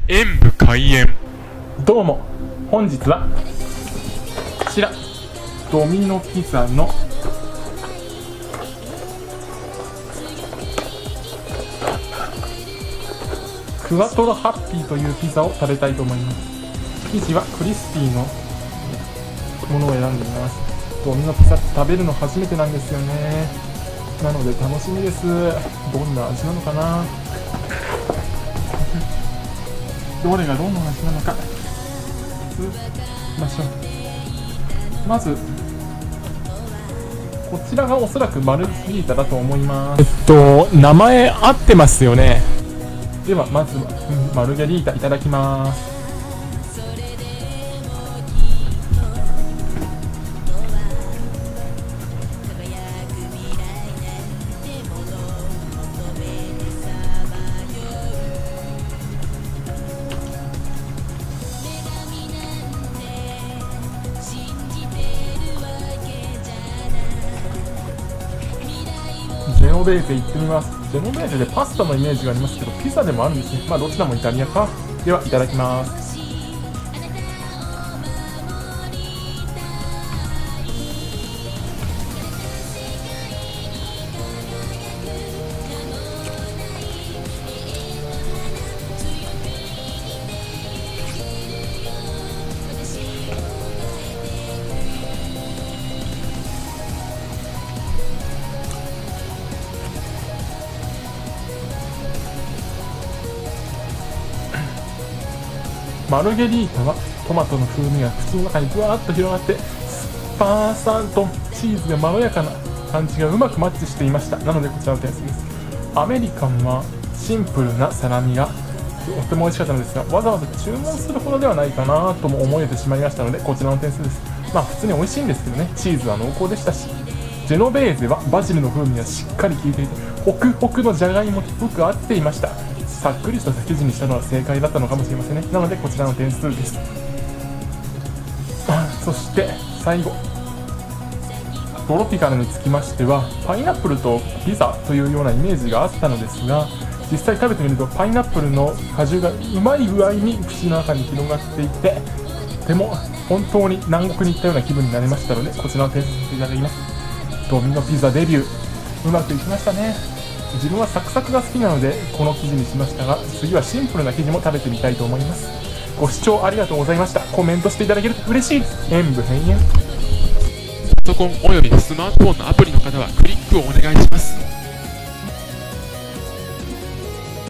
演武開演。 どうも、本日はこちらドミノピザのクワトロハッピーというピザを食べたいと思います。生地はクリスピーのものを選んでいます。ドミノピザ食べるの初めてなんですよね。なので楽しみです。どんな味なのかな。どれがどんな味なのかましょう。まずこちらがおそらくマルゲリータだと思います。名前合ってますよね。ではまずマルゲリータいただきます。ジェノベーゼ行ってみます。ジェノベーゼでパスタのイメージがありますけど、ピザでもあるんですね。まあどちらもイタリアか。ではいただきます。マルゲリータはトマトの風味が口の中にぶわーっと広がって、スパーサンとチーズがまろやかな感じがうまくマッチしていました。なのでこちらの点数です。アメリカンはシンプルなサラミがとても美味しかったのですが、わざわざ注文するほどではないかなとも思えてしまいましたので、こちらの点数です。まあ普通に美味しいんですけどね。チーズは濃厚でしたし、ジェノベーゼはバジルの風味がしっかり効いていて、ホクホクのじゃがいもとよく合っていました。さっくりとした生地にしたのは正解だったのかもしれませんね。なのでこちらの点数です。そして最後、トロピカルにつきましてはパイナップルとピザというようなイメージがあったのですが、実際食べてみるとパイナップルの果汁がうまい具合に口の中に広がっていて、とても本当に南国に行ったような気分になりましたので、こちらの点数いただきます。ドミノピザデビューうまくいきましたね。自分はサクサクが好きなのでこの生地にしましたが、次はシンプルな生地も食べてみたいと思います。ご視聴ありがとうございました。コメントしていただけると嬉しいです。演武閉園。 パソコンおよびスマートフォンのアプリの方はクリックをお願いします。